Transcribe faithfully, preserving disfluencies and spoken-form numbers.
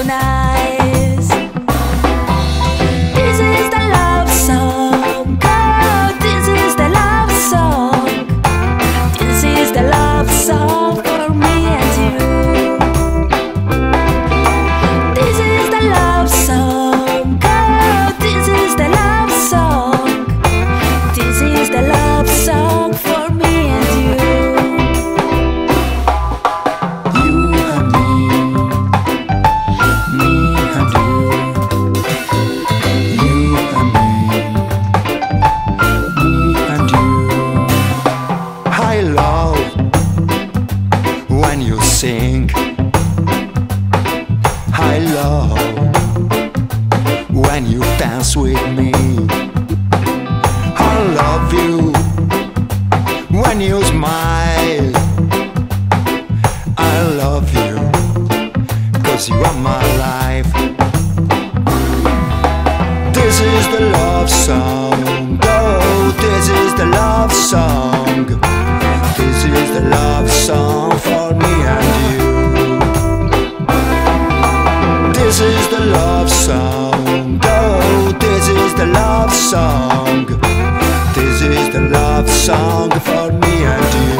so nice. This is the love song. Oh, this is the love song. This is the love song for me and you. This is the love song. Oh, this is the love song. This is the love song for me and you. You and me, me and you. You and me, me and you. I love when you sing. I love when you dance with me. I love you when you smile. I love you 'cause you are my life. This is the love song. Oh, this is the love song. This is the love song for me and you. This is the love song. Oh, this is the love song. This is the love song for me and you.